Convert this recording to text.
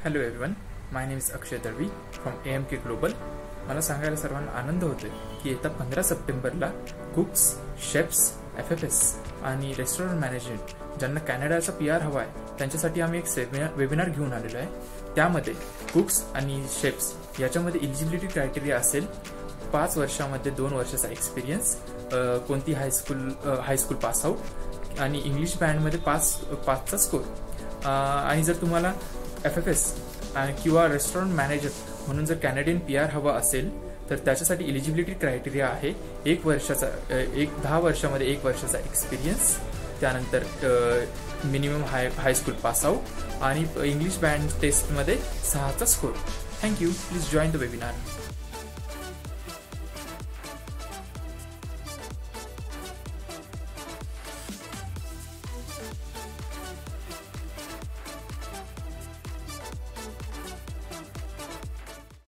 Hello everyone, my name is Akshay Dalvi from AMKglobal. मला सांगायला सर्वांना आनंद होतोय की येत्या 15 सप्टेंबरला कुक्स, शेफ्स, FFS आणि रेस्टॉरंट मॅनेजमेंट ज्यांना कॅनडाचा PR हवा आहे त्यांच्यासाठी आम्ही एक वेबिनार घेऊन आलेलो आहे. त्यामध्ये कुक्स आणि शेफ्स याच्यामध्ये एलिजिबिलिटी क्रायटेरिया असेल 5 वर्षामध्ये 2 वर्षाचा एक्सपिरियन्स, कोणती हायस्कूल पास आउट आणि इंग्लिश बँडमध्ये 5चा स्कोर. आणि जर तुम्हाला FFS किंवा रेस्टॉरंट मॅनेजर म्हणून जर कॅनेडियन PR हवा असेल तर त्याच्यासाठी एलिजिबिलिटी क्रायटेरिया आहे 10 वर्षामध्ये 1 वर्षाचा एक्सपिरियन्स, त्यानंतर मिनिमम हायस्कूल पास आउट आणि इंग्लिश बँड टेस्टमध्ये 6चा score. Thank you. Please join the webinar.